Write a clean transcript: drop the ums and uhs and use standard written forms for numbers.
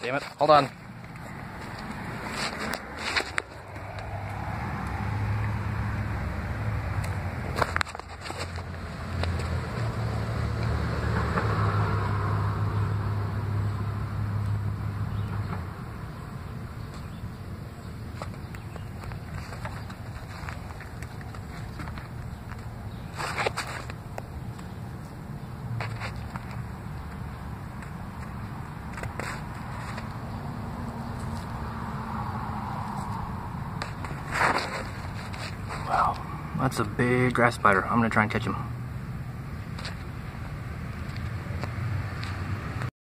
damn it. Hold on. Wow, that's a big grass spider. I'm gonna try and catch him.